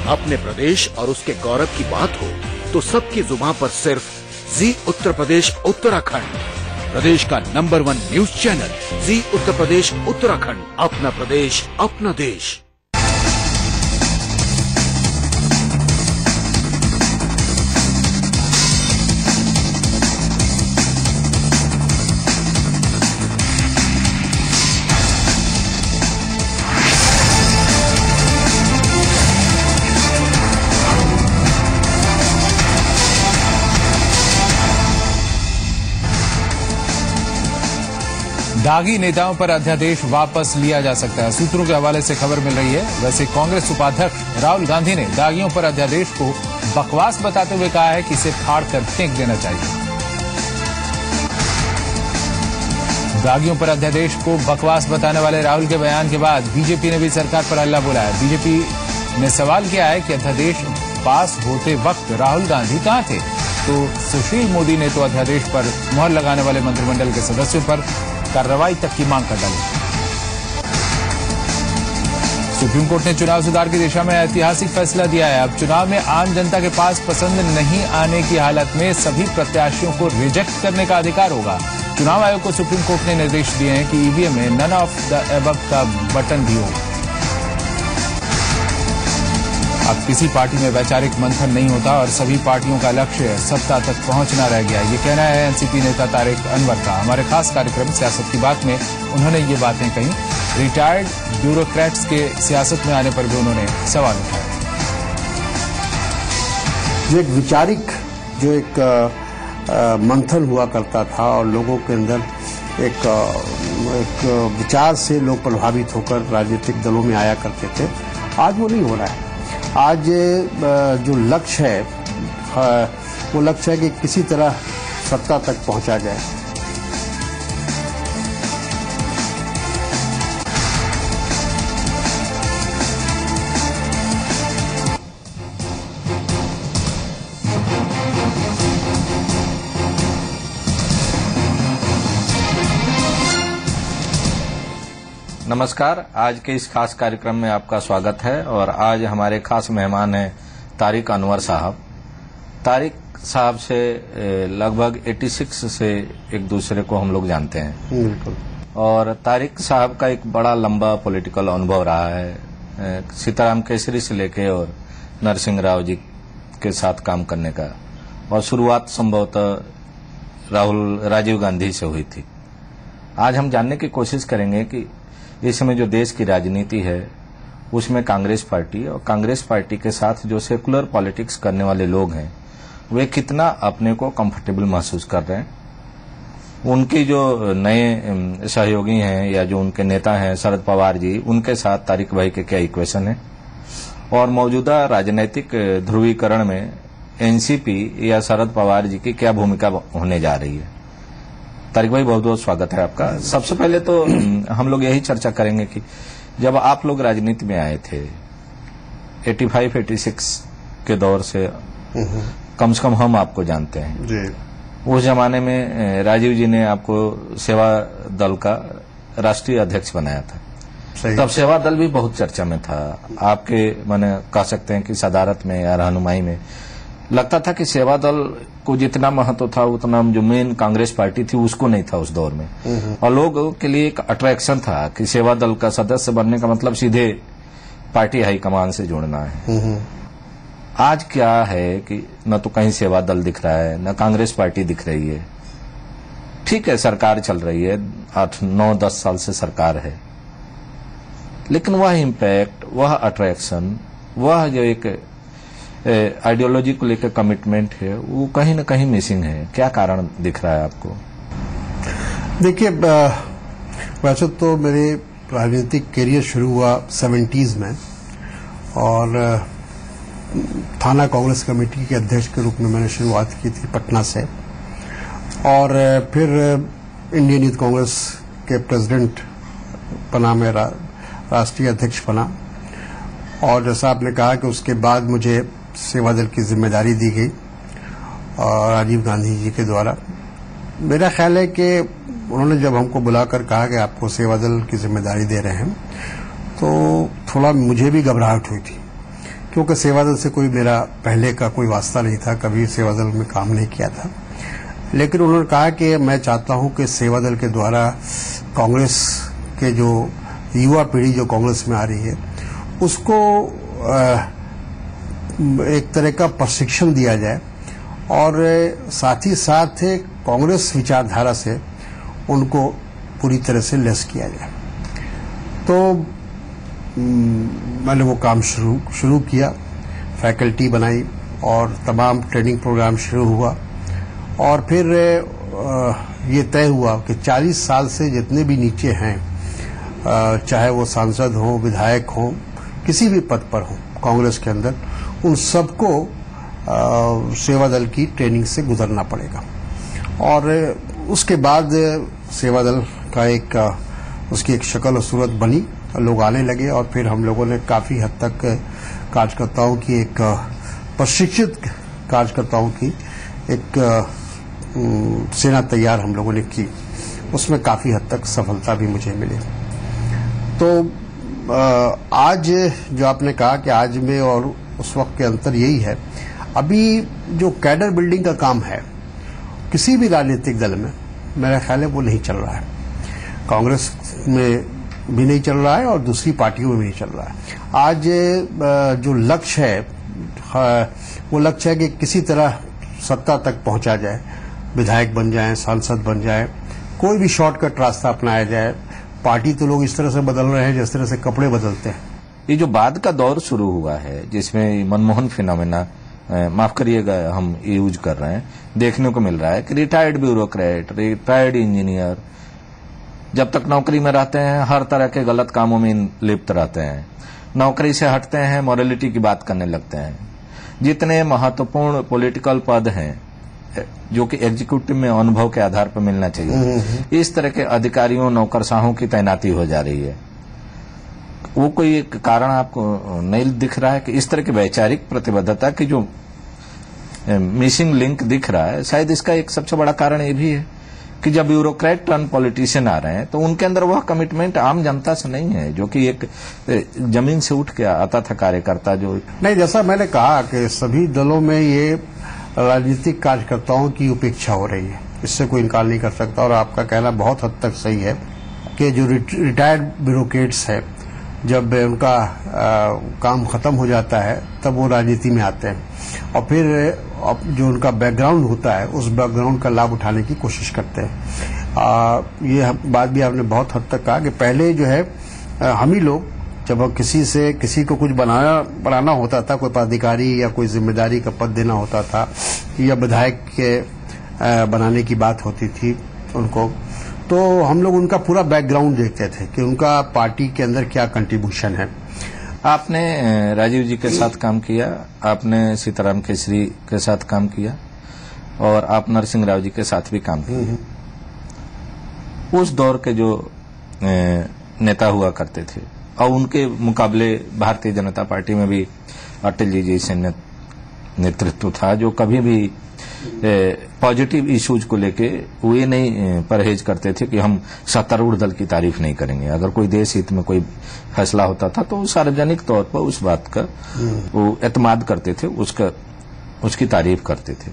अपने प्रदेश और उसके गौरव की बात हो तो सबकी जुबान पर सिर्फ जी उत्तर प्रदेश उत्तराखंड, प्रदेश का number 1 news channel Zee Uttar Pradesh Uttarakhand. अपना प्रदेश अपना देश। दागी नेताओं पर अध्यादेश वापस लिया जा सकता है, सूत्रों के हवाले से खबर मिल रही है। वैसे कांग्रेस उपाध्यक्ष राहुल गांधी ने दागियों पर अध्यादेश को बकवास बताते हुए कहा है कि इसे फाड़ कर फेंक देना चाहिए। दागियों पर अध्यादेश को बकवास बताने वाले राहुल के बयान के बाद बीजेपी ने भी सरकार पर हल्ला बोला है। बीजेपी ने सवाल किया है कि अध्यादेश पास होते वक्त राहुल गांधी कहां थे? तो सुशील मोदी ने तो अध्यादेश पर मुहर लगाने वाले मंत्रिमंडल के सदस्यों पर कार्रवाई तक की मांग कर डाली। सुप्रीम कोर्ट ने चुनाव सुधार की दिशा में ऐतिहासिक फैसला दिया है। अब चुनाव में आम जनता के पास पसंद नहीं आने की हालत में सभी प्रत्याशियों को रिजेक्ट करने का अधिकार होगा। चुनाव आयोग को सुप्रीम कोर्ट ने निर्देश दिए हैं कि ईवीएम में नन ऑफ द एबव का बटन भी हो। अब किसी पार्टी में वैचारिक मंथन नहीं होता और सभी पार्टियों का लक्ष्य सत्ता तक पहुंचना रह गया, ये कहना है एनसीपी नेता तारिक अनवर का। हमारे खास कार्यक्रम सियासत की बात में उन्होंने ये बातें कही। रिटायर्ड ब्यूरोक्रेट्स के सियासत में आने पर भी उन्होंने सवाल उठाया। जो एक वैचारिक मंथन हुआ करता था और लोगों के अंदर एक विचार से लोग प्रभावित होकर राजनीतिक दलों में आया करते थे, आज वो नहीं हो रहा है। आज जो लक्ष्य है वो लक्ष्य है कि किसी तरह सत्ता तक पहुंचा जाए। नमस्कार, आज के इस खास कार्यक्रम में आपका स्वागत है और आज हमारे खास मेहमान हैं तारिक अनवर साहब। तारिक साहब से लगभग 86 से एक दूसरे को हम लोग जानते हैं। बिल्कुल। और तारिक साहब का एक बड़ा लंबा पॉलिटिकल अनुभव रहा है, सीताराम केसरी से लेके और नरसिंह राव जी के साथ काम करने का, और शुरुआत संभवतः राजीव गांधी से हुई थी। आज हम जानने की कोशिश करेंगे कि इस समय जो देश की राजनीति है उसमें कांग्रेस पार्टी और कांग्रेस पार्टी के साथ जो सेकुलर पॉलिटिक्स करने वाले लोग हैं वे कितना अपने को कंफर्टेबल महसूस कर रहे हैं। उनकी जो नए सहयोगी हैं या जो उनके नेता हैं शरद पवार जी, उनके साथ तारिक भाई के क्या इक्वेशन है, और मौजूदा राजनीतिक ध्रुवीकरण में एनसीपी या शरद पवार जी की क्या भूमिका होने जा रही है। तारिक भाई, बहुत बहुत स्वागत है आपका। सबसे पहले तो हम लोग यही चर्चा करेंगे कि जब आप लोग राजनीति में आए थे 85-86 के दौर से, कम से कम हम आपको जानते हैं जी। उस जमाने में राजीव जी ने आपको सेवा दल का राष्ट्रीय अध्यक्ष बनाया था। तब सेवा दल भी बहुत चर्चा में था। आपके माने कह सकते हैं कि सदारत में या रहनुमाई में लगता था कि सेवा दल को जितना महत्व था उतना जो मेन कांग्रेस पार्टी थी उसको नहीं था उस दौर में, और लोगों के लिए एक अट्रैक्शन था कि सेवा दल का सदस्य बनने का मतलब सीधे पार्टी हाईकमान से जुड़ना है। आज क्या है कि न तो कहीं सेवा दल दिख रहा है न कांग्रेस पार्टी दिख रही है। ठीक है, सरकार चल रही है, 8-9-10 साल से सरकार है, लेकिन वह इम्पैक्ट, वह अट्रैक्शन, वह जो एक आइडियोलॉजी को लेकर कमिटमेंट है वो कहीं न कहीं मिसिंग है। क्या कारण दिख रहा है आपको? देखिए, वैसे तो मेरे राजनीतिक करियर शुरू हुआ 70s में और थाना कांग्रेस कमेटी के अध्यक्ष के रूप में मैंने शुरुआत की थी पटना से, और फिर इंडियन यूथ कांग्रेस के प्रेसिडेंट बना, मैं राष्ट्रीय अध्यक्ष बना। और जैसा आपने कहा कि उसके बाद मुझे सेवा दल की जिम्मेदारी दी गई और राजीव गांधी जी के द्वारा। मेरा ख्याल है कि उन्होंने जब हमको बुलाकर कहा कि आपको सेवा दल की जिम्मेदारी दे रहे हैं, तो थोड़ा मुझे भी घबराहट हुई थी क्योंकि सेवादल से कोई मेरा पहले का कोई वास्ता नहीं था, कभी सेवादल में काम नहीं किया था। लेकिन उन्होंने कहा कि मैं चाहता हूं कि सेवादल के द्वारा कांग्रेस के जो युवा पीढ़ी जो कांग्रेस में आ रही है उसको एक तरह का प्रशिक्षण दिया जाए और साथ ही साथ कांग्रेस विचारधारा से उनको पूरी तरह से लेस किया जाए। तो मैंने वो काम शुरू किया, फैकल्टी बनाई और तमाम ट्रेनिंग प्रोग्राम शुरू हुआ और फिर ये तय हुआ कि 40 साल से जितने भी नीचे हैं, चाहे वो सांसद हो, विधायक हो, किसी भी पद पर हो कांग्रेस के अंदर, उन सबको सेवादल की ट्रेनिंग से गुजरना पड़ेगा। और उसके बाद सेवादल का उसकी एक शक्ल और सूरत बनी, लोग आने लगे और फिर हम लोगों ने काफी हद तक कार्यकर्ताओं की एक प्रशिक्षित कार्यकर्ताओं की एक सेना तैयार हम लोगों ने की। उसमें काफी हद तक सफलता भी मुझे मिली। तो आज जो आपने कहा कि आज में और उस वक्त के अंतर यही है, अभी जो कैडर बिल्डिंग का काम है किसी भी राजनीतिक दल में मेरा ख्याल है वो नहीं चल रहा है। कांग्रेस में भी नहीं चल रहा है और दूसरी पार्टियों में भी नहीं चल रहा है। आज जो लक्ष्य है वो लक्ष्य है कि किसी तरह सत्ता तक पहुंचा जाए, विधायक बन जाए, सांसद बन जाए, कोई भी शॉर्टकट रास्ता अपनाया जाए। पार्टी तो लोग इस तरह से बदल रहे हैं जिस तरह से कपड़े बदलते हैं। ये जो बाद का दौर शुरू हुआ है जिसमें मनमोहन फिनोमेना, माफ करिएगा हम यूज कर रहे हैं, देखने को मिल रहा है कि रिटायर्ड ब्यूरोक्रेट, रिटायर्ड इंजीनियर जब तक नौकरी में रहते हैं हर तरह के गलत कामों में लिप्त रहते हैं, नौकरी से हटते हैं मॉरलिटी की बात करने लगते हैं। जितने महत्वपूर्ण पॉलिटिकल पद हैं जो कि एग्जीक्यूटिव में अनुभव के आधार पर मिलना चाहिए, इस तरह के अधिकारियों नौकरशाहों की तैनाती हो जा रही है। वो कोई एक कारण आपको नहीं दिख रहा है कि इस तरह की वैचारिक प्रतिबद्धता की जो मिसिंग लिंक दिख रहा है? शायद इसका एक सबसे बड़ा कारण ये भी है कि जब ब्यूरोक्रेट टर्न पॉलिटिशियन आ रहे हैं तो उनके अंदर वह कमिटमेंट आम जनता से नहीं है जो कि एक जमीन से उठ के आता था कार्यकर्ता जो नहीं। जैसा मैंने कहा कि सभी दलों में ये राजनीतिक कार्यकर्ताओं की उपेक्षा हो रही है, इससे कोई इनकार नहीं कर सकता। और आपका कहना बहुत हद तक सही है कि जो रिटायर्ड ब्यूरोक्रेट्स है, जब उनका काम खत्म हो जाता है तब वो राजनीति में आते हैं और फिर जो उनका बैकग्राउंड होता है उस बैकग्राउंड का लाभ उठाने की कोशिश करते हैं। ये बात भी आपने बहुत हद तक कहा कि पहले जो है हम ही लोग जब किसी को कुछ बनाना होता था, कोई पदाधिकारी या कोई जिम्मेदारी का पद देना होता था या विधायक के बनाने की बात होती थी उनको, तो हम लोग उनका पूरा बैकग्राउंड देखते थे कि उनका पार्टी के अंदर क्या कंट्रीब्यूशन है। आपने राजीव जी के साथ काम किया, आपने सीताराम केसरी के साथ काम किया और आप नरसिंह राव जी के साथ भी काम किया। उस दौर के जो नेता हुआ करते थे और उनके मुकाबले भारतीय जनता पार्टी में भी अटल जी जैसे नेतृत्व था जो कभी भी पॉजिटिव इश्यूज को लेके वो ये नहीं परहेज करते थे कि हम सत्तारूढ़ दल की तारीफ नहीं करेंगे। अगर कोई देश हित में कोई फैसला होता था तो सार्वजनिक तौर पर उस बात का वो एतमाद करते थे, उसकी तारीफ करते थे।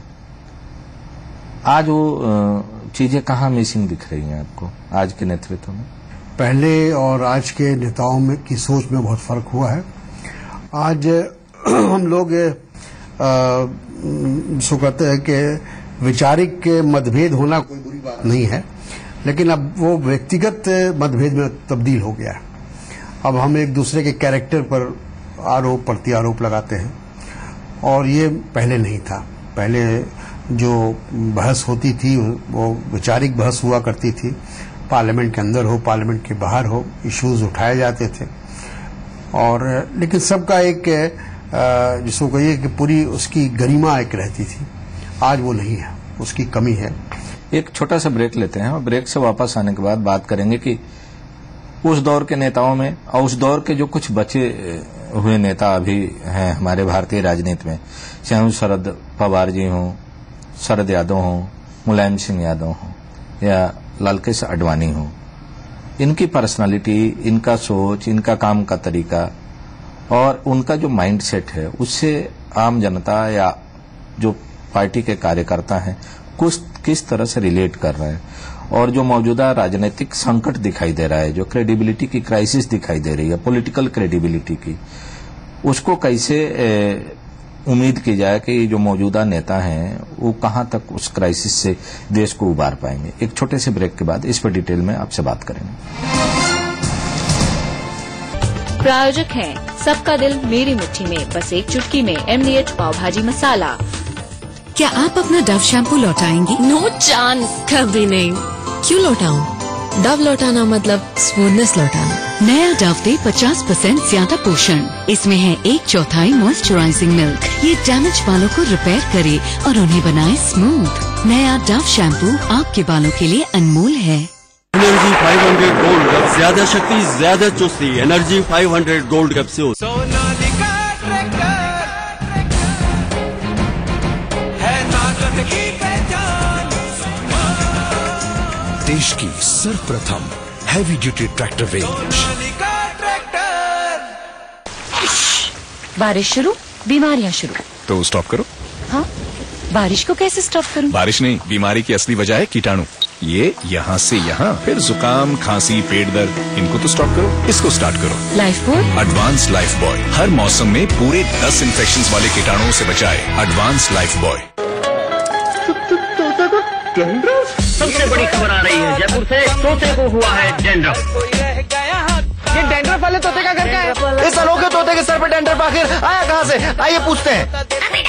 आज वो चीजें कहाँ मिसिंग दिख रही हैं आपको आज के नेतृत्व में? पहले और आज के नेताओं में की सोच में बहुत फर्क हुआ है। आज हम लोग सो कहते हैं कि वैचारिक मतभेद होना कोई बुरी बात नहीं है, लेकिन अब वो व्यक्तिगत मतभेद में तब्दील हो गया है। अब हम एक दूसरे के कैरेक्टर पर आरोप प्रत्यारोप लगाते हैं और ये पहले नहीं था। पहले जो बहस होती थी वो वैचारिक बहस हुआ करती थी, पार्लियामेंट के अंदर हो पार्लियामेंट के बाहर हो, इश्यूज उठाए जाते थे और लेकिन सबका एक जिसको कहिए कि पूरी उसकी गरिमा एक रहती थी। आज वो नहीं है, उसकी कमी है। एक छोटा सा ब्रेक लेते हैं और ब्रेक से वापस आने के बाद बात करेंगे कि उस दौर के नेताओं में और उस दौर के जो कुछ बचे हुए नेता अभी हैं हमारे भारतीय राजनीति में, चाहे शरद पवार जी हों, शरद यादव हों, मुलायम सिंह यादव हों या लालकृष्ण आडवाणी हों, इनकी पर्सनालिटी, इनका सोच, इनका काम का तरीका और उनका जो माइंडसेट है उससे आम जनता या जो पार्टी के कार्यकर्ता हैं किस तरह से रिलेट कर रहे हैं, और जो मौजूदा राजनीतिक संकट दिखाई दे रहा है, जो क्रेडिबिलिटी की क्राइसिस दिखाई दे रही है, पॉलिटिकल क्रेडिबिलिटी की, उसको कैसे उम्मीद की जाए कि जो मौजूदा नेता हैं वो कहां तक उस क्राइसिस से देश को उबार पाएंगे। एक छोटे से ब्रेक के बाद इस पर डिटेल में आपसे बात करेंगे। प्रायोजक हैं सबका दिल मेरी मुट्ठी में, बस एक चुटकी में MDH पाव भाजी मसाला। क्या आप अपना डव शैम्पू लौटाएंगी? नो चांस, कभी नहीं। क्यों लौटाऊं? डव लौटाना मतलब स्मूथनेस लौटाना। नया डव दे 50% ज्यादा पोषण। इसमें है 1/4 मॉइस्चराइजिंग मिल्क। ये डैमेज बालों को रिपेयर करे और उन्हें बनाए स्मूथ। नया डव शैम्पू आपके बालों के लिए अनमोल है। एनर्जी 500 गोल्ड कप, ज्यादा शक्ति ज्यादा चुस्ती। एनर्जी 500 गोल्ड कप से हो। देश की सर्वप्रथम हैवी ड्यूटी ट्रैक्टर रेंज। बारिश शुरू, बीमारियां शुरू। तो स्टॉप करो। हाँ, बारिश को कैसे स्टॉप करूं? बारिश नहीं, बीमारी की असली वजह है कीटाणु। ये यहाँ से यहाँ, फिर जुकाम, खांसी, पेट दर्द, इनको तो स्टॉप करो। इसको स्टार्ट करो। Lifebuoy, advance Lifebuoy हर मौसम में पूरे 10 इन्फेक्शंस वाले कीटाणुओं से बचाए। Advance Lifebuoy. सबसे बड़ी खबर आ रही है जयपुर से। तोते को हुआ है डैंड्रफ। ये डैंड्रफ वाले तोते का घर का है? इस अनोखे तोते के सर पे डैंड्रफ आखिर आया कहाँ से? आइए पूछते हैं।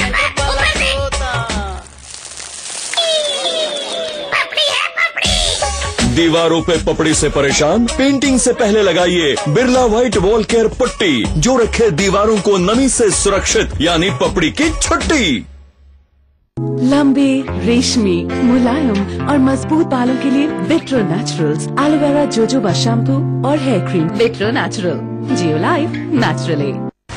दीवारों पे पपड़ी से परेशान? पेंटिंग से पहले लगाइए बिरला व्हाइट वॉल केयर पट्टी, जो रखे दीवारों को नमी से सुरक्षित, यानी पपड़ी की छुट्टी। लंबे, रेशमी, मुलायम और मजबूत बालों के लिए Vitro naturals aloe vera jojoba shampoo और हेयर क्रीम। विट्रो नेचुरल, जियो लाइफ नेचुरली।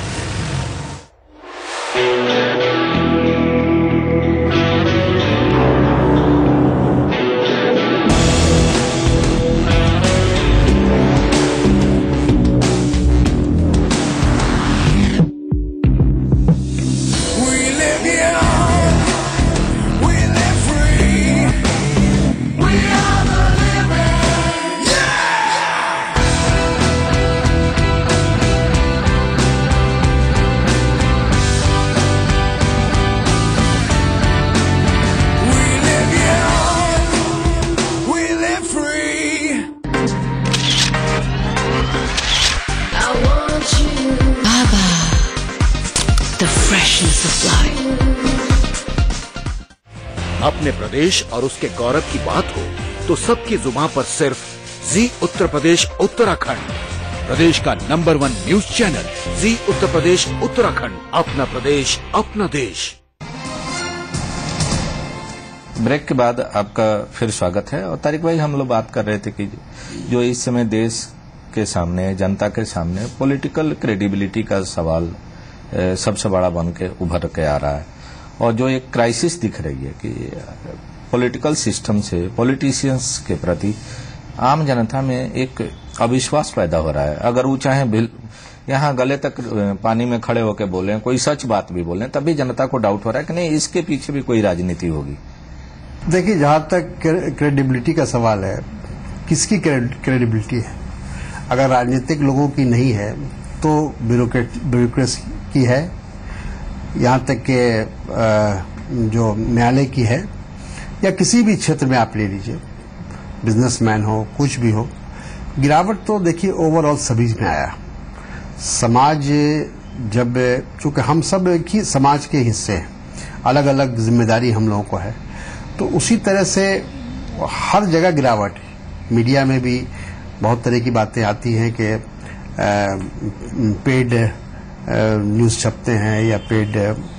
अपने प्रदेश और उसके गौरव की बात हो तो सबकी जुबान पर सिर्फ जी उत्तर प्रदेश उत्तराखंड, प्रदेश का number 1 news channel Zee Uttar Pradesh Uttarakhand. अपना प्रदेश, अपना देश। ब्रेक के बाद आपका फिर स्वागत है। और तारिक भाई, हम लोग बात कर रहे थे कि जो इस समय देश के सामने, जनता के सामने पॉलिटिकल क्रेडिबिलिटी का सवाल सबसे बड़ा बन के उभर के आ रहा है, और जो एक क्राइसिस दिख रही है कि पॉलिटिकल सिस्टम से, पॉलिटिशियंस के प्रति आम जनता में एक अविश्वास पैदा हो रहा है। अगर वो चाहे यहाँ गले तक पानी में खड़े होकर बोले, कोई सच बात भी बोले, तभी जनता को डाउट हो रहा है कि नहीं, इसके पीछे भी कोई राजनीति होगी। देखिए, जहां तक क्रेडिबिलिटी का सवाल है, किसकी क्रेडिबिलिटी है? अगर राजनीतिक लोगों की नहीं है तो ब्यूरोक्रेसी की है, यहाँ तक के जो न्यायालय की है, या किसी भी क्षेत्र में आप ले लीजिए, बिजनेसमैन हो, कुछ भी हो। गिरावट तो देखिए ओवरऑल सभी में आया। समाज जब, चूंकि हम सब एक ही समाज के हिस्से हैं, अलग अलग जिम्मेदारी हम लोगों को है, तो उसी तरह से हर जगह गिरावट है। मीडिया में भी बहुत तरह की बातें आती हैं कि पेड न्यूज़ छपते हैं या पेड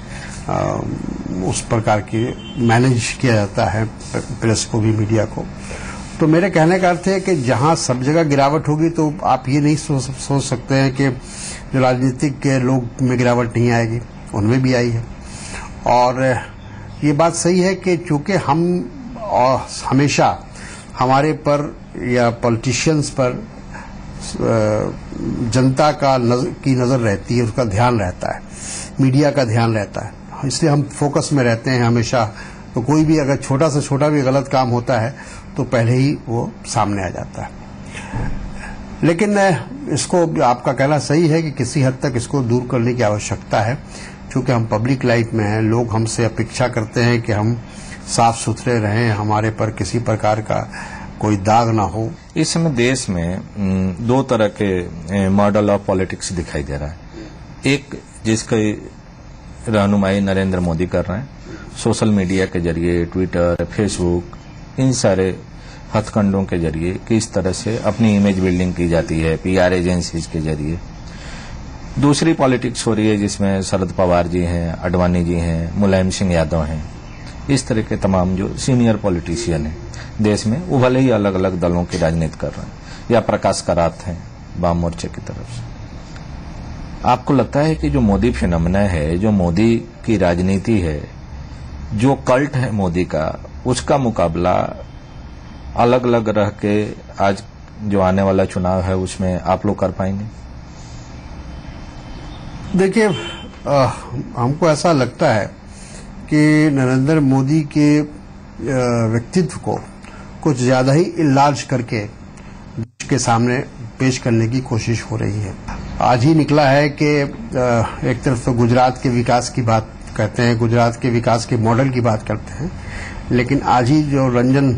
उस प्रकार की मैनेज किया जाता है प्रेस को भी, मीडिया को। तो मेरे कहने का अर्थ है कि जहां सब जगह गिरावट होगी तो आप ये नहीं सोच सकते हैं कि जो राजनीतिक के लोग में गिरावट नहीं आएगी, उनमें भी आई है। और ये बात सही है कि चूंकि हम हमेशा हमारे पर या पॉलिटिशियंस पर जनता की नजर रहती है, उसका ध्यान रहता है, मीडिया का ध्यान रहता है, इसलिए हम फोकस में रहते हैं हमेशा। तो कोई भी अगर छोटा से छोटा भी गलत काम होता है तो पहले ही वो सामने आ जाता है। लेकिन इसको आपका कहना सही है कि किसी हद तक इसको दूर करने की आवश्यकता है, क्योंकि हम पब्लिक लाइफ में हैं, लोग हमसे अपेक्षा करते हैं कि हम साफ सुथरे रहें, हमारे पर किसी प्रकार का कोई दाग ना हो। इस समय देश में दो तरह के मॉडल ऑफ पॉलिटिक्स दिखाई दे रहा है। एक जिसकी रहनुमाई नरेंद्र मोदी कर रहे हैं, सोशल मीडिया के जरिए, ट्विटर, फेसबुक, इन सारे हथकंडों के जरिए किस तरह से अपनी इमेज बिल्डिंग की जाती है, पीआर एजेंसीज के जरिए। दूसरी पॉलिटिक्स हो रही है जिसमें शरद पवार जी हैं, आडवाणी जी हैं, मुलायम सिंह यादव हैं, इस तरह के तमाम जो सीनियर पॉलिटिशियन हैं देश में, वो भले ही अलग अलग दलों की राजनीति कर रहे हैं, या प्रकाश करात हैं वाम मोर्चे की तरफ से। आपको लगता है कि जो मोदी फिनोमेना है, जो मोदी की राजनीति है, जो कल्ट है मोदी का, उसका मुकाबला अलग अलग रह के आज जो आने वाला चुनाव है उसमें आप लोग कर पाएंगे? देखिए, हमको ऐसा लगता है कि नरेंद्र मोदी के व्यक्तित्व को कुछ ज्यादा ही इलाज करके देश के सामने पेश करने की कोशिश हो रही है। आज ही निकला है कि एक तरफ तो गुजरात के विकास की बात कहते हैं, गुजरात के विकास के मॉडल की बात करते हैं, लेकिन आज ही जो रंजन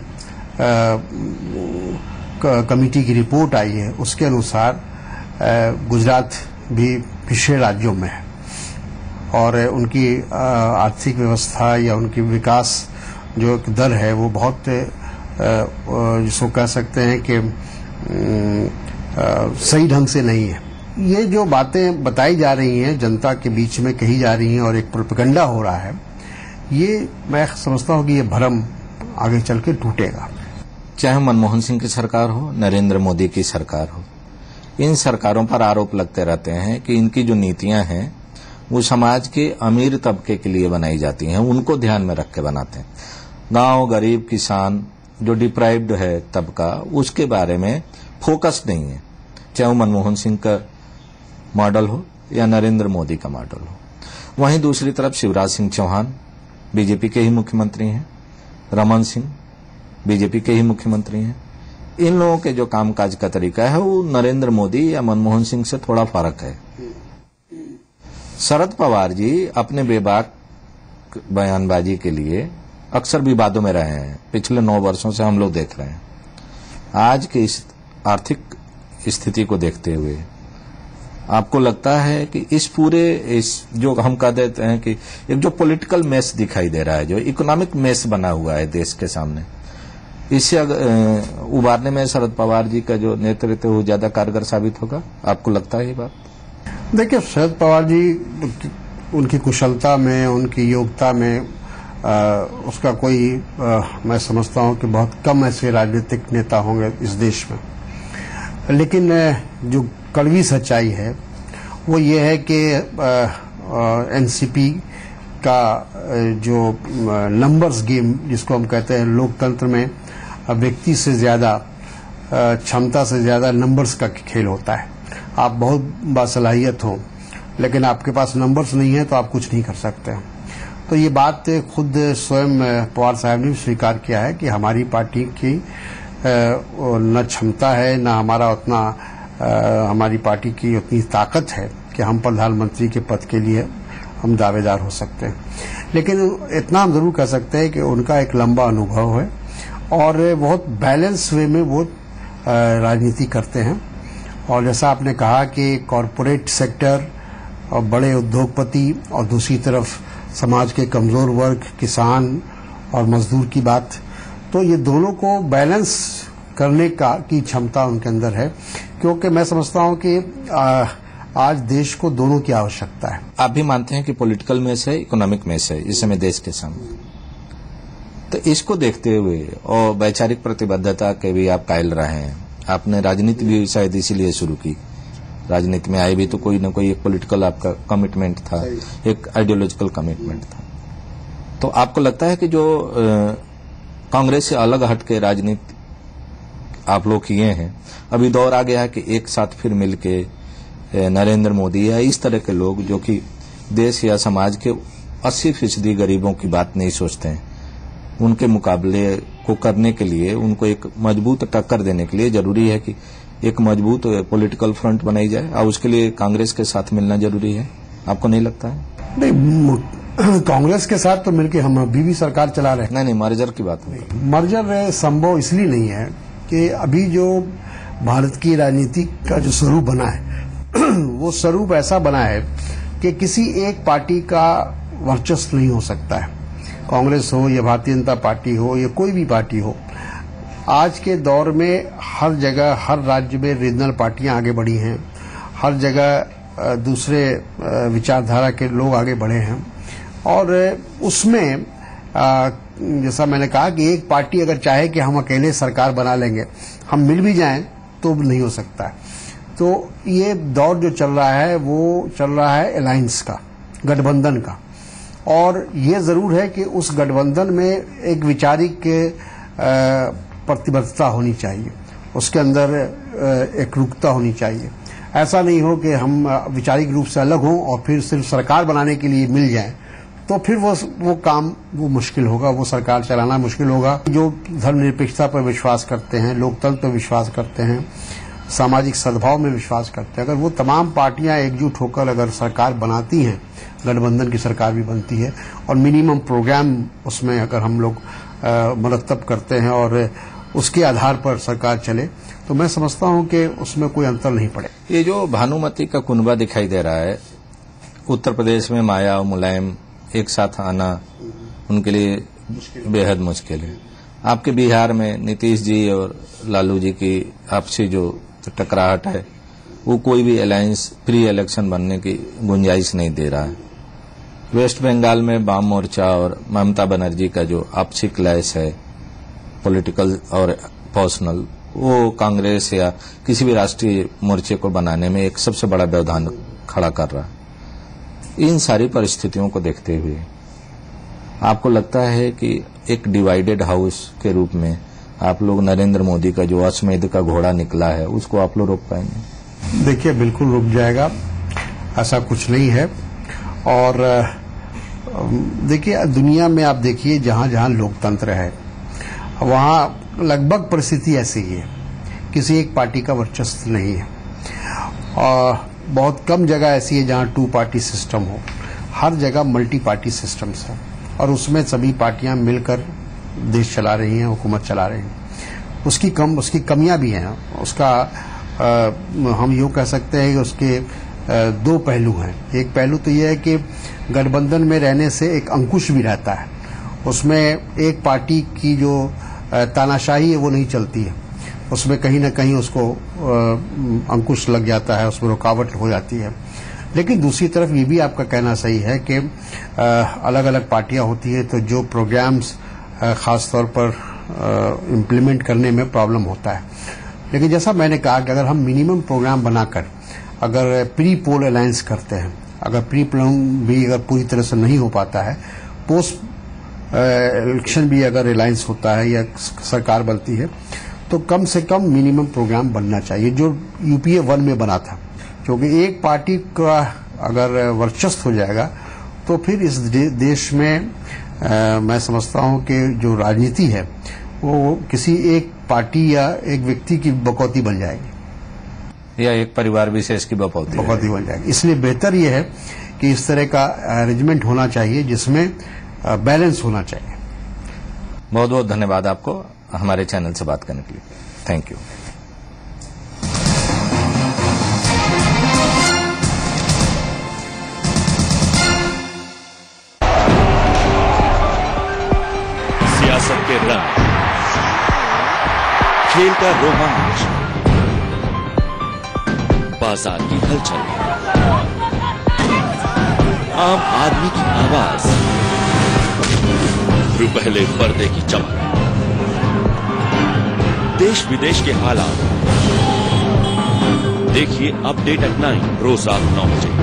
कमेटी की रिपोर्ट आई है उसके अनुसार गुजरात भी पिछड़े राज्यों में है और उनकी आर्थिक व्यवस्था या उनकी विकास जो दर है वो बहुत जिसको कह सकते हैं कि सही ढंग से नहीं है। ये जो बातें बताई जा रही हैं, जनता के बीच में कही जा रही हैं और एक प्रोपेगेंडा हो रहा है, ये मैं समझता हूं कि ये भ्रम आगे चल के टूटेगा। चाहे मनमोहन सिंह की सरकार हो, नरेंद्र मोदी की सरकार हो, इन सरकारों पर आरोप लगते रहते हैं कि इनकी जो नीतियां हैं वो समाज के अमीर तबके के लिए बनाई जाती हैं, उनको ध्यान में रख के बनाते हैं। गांव, गरीब, किसान, जो डिप्राइव्ड है तबका, उसके बारे में फोकस नहीं है, चाहे वो मनमोहन सिंह का मॉडल हो या नरेंद्र मोदी का मॉडल हो। वहीं दूसरी तरफ शिवराज सिंह चौहान बीजेपी के ही मुख्यमंत्री हैं, रमन सिंह बीजेपी के ही मुख्यमंत्री हैं। इन लोगों के जो कामकाज का तरीका है वो नरेंद्र मोदी या मनमोहन सिंह से थोड़ा फर्क है। शरद पवार जी अपने बेबाक बयानबाजी के लिए अक्सर विवादों में रहे हैं, पिछले 9 वर्षों से हम लोग देख रहे हैं। आज के इस आर्थिक स्थिति को देखते हुए आपको लगता है कि इस पूरे जो हम कह देते हैं कि एक जो पॉलिटिकल मेस दिखाई दे रहा है, जो इकोनॉमिक मेस बना हुआ है देश के सामने, इससे उबारने में शरद पवार जी का जो नेतृत्व वो ज्यादा कारगर साबित होगा? आपको लगता है ये बात? देखिए, शरद पवार जी उनकी कुशलता में, उनकी योग्यता में उसका कोई मैं समझता हूं कि बहुत कम ऐसे राजनीतिक नेता होंगे इस देश में। लेकिन जो कड़वी सच्चाई है वो ये है कि एनसीपी का जो नंबर्स गेम जिसको हम कहते हैं, लोकतंत्र में व्यक्ति से ज्यादा, क्षमता से ज्यादा नंबर्स का खेल होता है। आप बहुत बासलाहियत हो लेकिन आपके पास नंबर्स नहीं है तो आप कुछ नहीं कर सकते। तो ये बात खुद स्वयं पवार साहब ने स्वीकार किया है कि हमारी पार्टी की न क्षमता है, न हमारा उतना हमारी पार्टी की उतनी ताकत है कि हम प्रधानमंत्री के पद के लिए हम दावेदार हो सकते हैं। लेकिन इतना हम जरूर कह सकते हैं कि उनका एक लंबा अनुभव है और बहुत बैलेंस वे में वो राजनीति करते हैं। और जैसा आपने कहा कि कॉरपोरेट सेक्टर और बड़े उद्योगपति और दूसरी तरफ समाज के कमजोर वर्ग, किसान और मजदूर की बात, तो ये दोनों को बैलेंस करने की क्षमता उनके अंदर है, क्योंकि मैं समझता हूं कि आज देश को दोनों की आवश्यकता है। आप भी मानते हैं कि पॉलिटिकल मेस है, इकोनॉमिक मेस है इस समय देश के सामने? तो इसको देखते हुए और वैचारिक प्रतिबद्धता के भी आप कायल रहे हैं, आपने राजनीति भी शायद इसीलिए शुरू की, राजनीति में आए भी तो कोई न कोई एक पॉलिटिकल आपका कमिटमेंट था, एक आइडियोलॉजिकल कमिटमेंट था। तो आपको लगता है कि जो कांग्रेस से अलग हट के राजनीति आप लोग किए हैं, अभी दौर आ गया है कि एक साथ फिर मिलके नरेंद्र मोदी या इस तरह के लोग जो कि देश या समाज के 80% गरीबों की बात नहीं सोचते हैं, उनके मुकाबले को करने के लिए, उनको एक मजबूत टक्कर देने के लिए जरूरी है कि एक मजबूत पॉलिटिकल फ्रंट बनाई जाए और उसके लिए कांग्रेस के साथ मिलना जरूरी है। आपको नहीं लगता है? नहीं, कांग्रेस के साथ तो मिलके हम अभी भी सरकार चला रहे हैं। नहीं, मर्जर की बात नहीं। मर्जर संभव इसलिए नहीं है कि अभी जो भारत की राजनीति का जो स्वरूप बना है वो स्वरूप ऐसा बना है कि किसी एक पार्टी का वर्चस्व नहीं हो सकता है। कांग्रेस हो या भारतीय जनता पार्टी हो या कोई भी पार्टी हो, आज के दौर में हर जगह, हर राज्य में रीजनल पार्टियां आगे बढ़ी हैं, हर जगह दूसरे विचारधारा के लोग आगे बढ़े हैं और उसमें जैसा मैंने कहा कि एक पार्टी अगर चाहे कि हम अकेले सरकार बना लेंगे, हम मिल भी जाएं तो नहीं हो सकता है। तो ये दौर जो चल रहा है वो चल रहा है अलायंस का, गठबंधन का, और ये जरूर है कि उस गठबंधन में एक वैचारिक प्रतिबद्धता होनी चाहिए, उसके अंदर एकरूपता होनी चाहिए। ऐसा नहीं हो कि हम वैचारिक रूप से अलग हों और फिर सिर्फ सरकार बनाने के लिए मिल जाएं, तो फिर वो काम वो मुश्किल होगा, वो सरकार चलाना मुश्किल होगा। जो धर्मनिरपेक्षता पर विश्वास करते हैं, लोकतंत्र पर विश्वास करते हैं, सामाजिक सद्भाव में विश्वास करते हैं, अगर वो तमाम पार्टियां एकजुट होकर अगर सरकार बनाती हैं, गठबंधन की सरकार भी बनती है और मिनिमम प्रोग्राम उसमें अगर हम लोग मरतब करते हैं और उसके आधार पर सरकार चले, तो मैं समझता हूं कि उसमें कोई अंतर नहीं पड़े। ये जो भानुमति का कुनबा दिखाई दे रहा है, उत्तर प्रदेश में माया और मुलायम एक साथ आना उनके लिए बेहद मुश्किल है। आपके बिहार में नीतीश जी और लालू जी की आपसी जो टकराहट है, वो कोई भी अलायंस प्री इलेक्शन बनने की गुंजाइश नहीं दे रहा है। वेस्ट बंगाल में वाम मोर्चा और ममता बनर्जी का जो आपसी क्लैश है, पॉलिटिकल और पर्सनल, वो कांग्रेस या किसी भी राष्ट्रीय मोर्चे को बनाने में एक सबसे बड़ा व्यवधान खड़ा कर रहा है। इन सारी परिस्थितियों को देखते हुए आपको लगता है कि एक डिवाइडेड हाउस के रूप में आप लोग नरेंद्र मोदी का जो अश्वमेध का घोड़ा निकला है, उसको आप लोग रोक पाएंगे? देखिए, बिल्कुल रुक जाएगा, ऐसा कुछ नहीं है। और देखिए, दुनिया में आप देखिए जहां जहां लोकतंत्र है वहां लगभग परिस्थिति ऐसी ही है, किसी एक पार्टी का वर्चस्व नहीं है। और बहुत कम जगह ऐसी है जहां 2 पार्टी सिस्टम हो, हर जगह मल्टी पार्टी सिस्टम्स है और उसमें सभी पार्टियां मिलकर देश चला रही हैं, हुकूमत चला रही हैं। उसकी कमियां भी हैं। उसका हम यूं कह सकते हैं कि उसके 2 पहलू हैं। एक पहलू तो यह है कि गठबंधन में रहने से एक अंकुश भी रहता है, उसमें एक पार्टी की जो तानाशाही है वो नहीं चलती है, उसमें कहीं न कहीं उसको अंकुश लग जाता है, उसमें रुकावट हो जाती है। लेकिन दूसरी तरफ ये भी आपका कहना सही है कि अलग अलग पार्टियां होती हैं तो जो प्रोग्राम्स खास तौर पर इम्प्लीमेंट करने में प्रॉब्लम होता है। लेकिन जैसा मैंने कहा कि अगर हम मिनिमम प्रोग्राम बनाकर अगर प्री पोल अलायंस करते हैं, अगर प्री पोल भी अगर पूरी तरह से नहीं हो पाता है, पोस्ट इलेक्शन भी अगर अलायंस होता है या सरकार बनती है, तो कम से कम मिनिमम प्रोग्राम बनना चाहिए जो यूपीए 1 में बना था। क्योंकि एक पार्टी का अगर वर्चस्व हो जाएगा तो फिर इस देश में मैं समझता हूं कि जो राजनीति है वो किसी एक पार्टी या एक व्यक्ति की बकौती बन जाएगी या एक परिवार विशेष की बकौती बन जाएगी। इसलिए बेहतर यह है कि इस तरह का अरेंजमेंट होना चाहिए जिसमें बैलेंस होना चाहिए। बहुत बहुत धन्यवाद आपको हमारे चैनल से बात करने के लिए। Thank you. सियासत के रंग, खेल का रोमांच, बाजार की हलचल, आम आदमी की आवाज, पहले पर्दे की चमक, देश विदेश के हालात। देखिए अपडेट एट 9 रोज रात 9 बजे।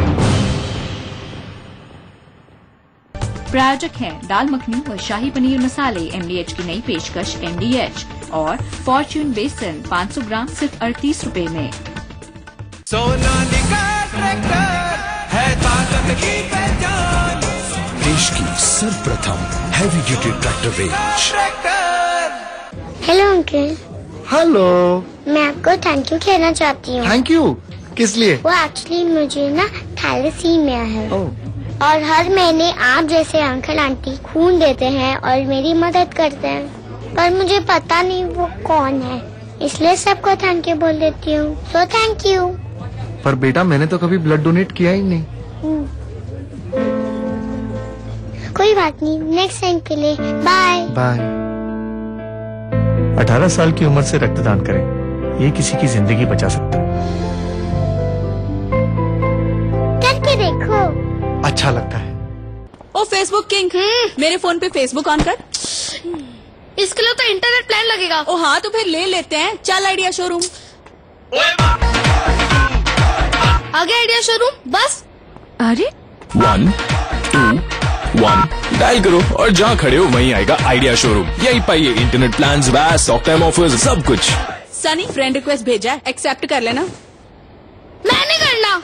प्रायोजक हैं दाल मखनी और शाही पनीर मसाले। MDH की नई पेशकश MDH और फॉर्च्यून बेसन 500 ग्राम सिर्फ 38 रूपए में। सोनालिका ट्रैक्टर है ताकत की पहचान, देश की सर्वप्रथम heavy duty tractor range. Hello uncle. Hello. मैं आपको थैंक यू कहना चाहती हूँ। थैंक यू किस लिए? वो एक्चुअली मुझे ना थैलेसीमिया है और हर महीने आप जैसे अंकल आंटी खून देते हैं और मेरी मदद करते हैं, पर मुझे पता नहीं वो कौन है, इसलिए सबको थैंक यू बोल देती हूँ। So thank you. पर बेटा मैंने तो कभी ब्लड डोनेट किया ही नहीं। कोई बात नहीं, नेक्स्ट टाइम के लिए बाय बाय। 18 साल की उम्र से रक्तदान करें, ये किसी की जिंदगी बचा सकता है। करके देखो, अच्छा लगता है। ओ फेसबुक किंग, मेरे फोन पे फेसबुक ऑन कर। इसके लिए तो इंटरनेट प्लान लगेगा। ओ हाँ तो फिर ले लेते हैं, चल आइडिया शोरूम। आगे आइडिया शोरूम बस। अरे 1 2 1 डायल करो और जहाँ खड़े हो वहीं आएगा आइडिया शोरूम। यही पाइए internet plans, VAS, talk time offers, सब कुछ। सनी फ्रेंड रिक्वेस्ट भेजा है, एक्सेप्ट कर लेना। मैं नहीं करना।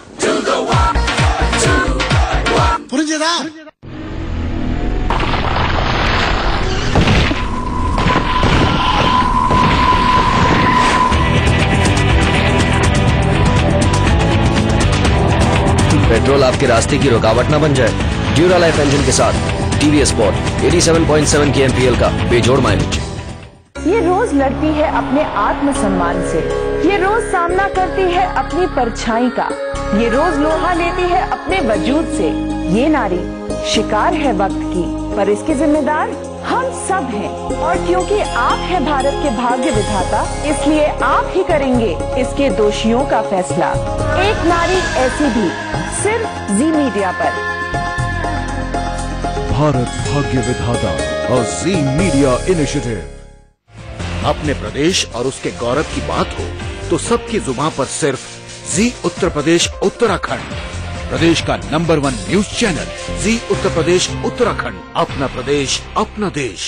पेट्रोल आपके रास्ते की रुकावट न बन जाए। ड्यूरा लाइफ इंजन के साथ टीवीएस स्पॉट 87.7 kmpl का बेजोड़ माइलेज। ये रोज लड़ती है अपने आत्मसम्मान से, ये रोज सामना करती है अपनी परछाई का, ये रोज लोहा लेती है अपने वजूद से। ये नारी शिकार है वक्त की, पर इसके जिम्मेदार हम सब हैं। और क्योंकि आप हैं भारत के भाग्य विधाता, इसलिए आप ही करेंगे इसके दोषियों का फैसला। एक नारी ऐसी भी, सिर्फ जी मीडिया पर। भारत भाग्य विधाता और जी मीडिया इनिशिएटिव। अपने प्रदेश और उसके गौरव की बात हो तो सबकी जुबान पर सिर्फ जी उत्तर प्रदेश उत्तराखंड, प्रदेश का number 1 news channel Zee Uttar Pradesh Uttarakhand. अपना प्रदेश अपना देश।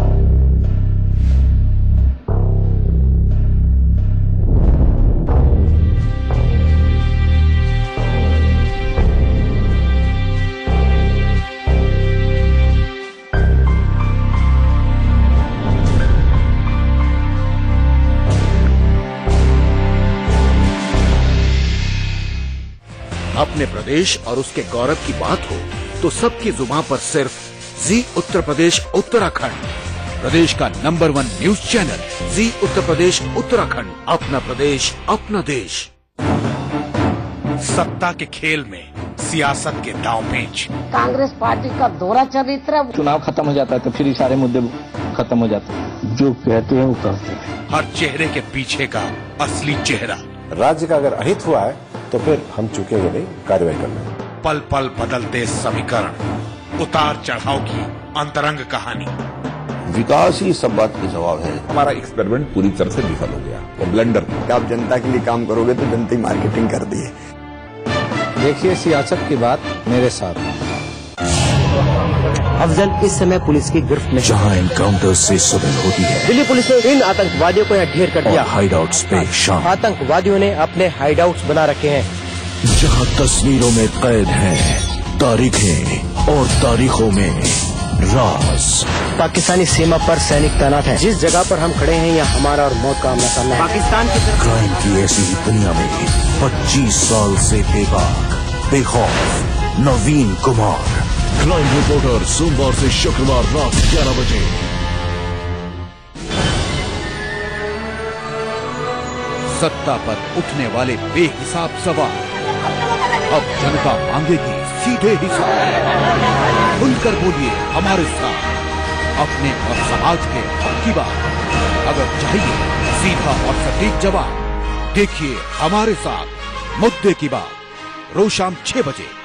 अपने प्रदेश और उसके गौरव की बात हो तो सबकी जुबान पर सिर्फ जी उत्तर प्रदेश उत्तराखंड, प्रदेश का number 1 news channel Zee Uttar Pradesh Uttarakhand. अपना प्रदेश अपना देश। सत्ता के खेल में सियासत के दांवपेच। कांग्रेस पार्टी का दोहरा चरित्र। चुनाव खत्म हो जाता है तो फिर सारे मुद्दे खत्म हो जाते हैं। जो कहते हैं वो करते हैं। हर चेहरे के पीछे का असली चेहरा। राज्य का अगर अहित हुआ है तो फिर हम चुकेंगे नहीं, कार्रवाई करना। पल पल बदलते समीकरण, उतार चढ़ाव की अंतरंग कहानी। विकास ही सब बात का जवाब है। हमारा एक्सपेरिमेंट पूरी तरह से विफल हो गया, वो ब्लंडर। आप जनता के लिए काम करोगे तो जनता ही मार्केटिंग कर दी है। देखिए सियासत की बात मेरे साथ। अफजल इस समय पुलिस की गिरफ्त में। जहां एनकाउंटर से सुबह होती है, दिल्ली पुलिस ने इन आतंकवादियों को यहाँ ढेर कर दिया। हाइडआउट्स पे शाम। आतंकवादियों ने अपने हाइडआउट्स बना रखे हैं, जहां तस्वीरों में कैद हैं तारीखें और तारीखों में राज। पाकिस्तानी सीमा पर सैनिक तैनात हैं। जिस जगह पर हम खड़े हैं यहाँ हमारा और मौत का आमना सामना है। पाकिस्तान की क्राइम की ऐसी ही दुनिया में 25 साल से बेबाक बेखौफ नवीन कुमार। क्राइम रिपोर्टर सोमवार से शुक्रवार रात 11 बजे। सत्ता पर उठने वाले बेहिसाब सवाल, अब जनता मांगेगी सीधे हिसाब। खुलकर बोलिए हमारे साथ, अपने और समाज के हक की बात। अगर चाहिए सीधा और सटीक जवाब, देखिए हमारे साथ मुद्दे की बात। रोज शाम 6 बजे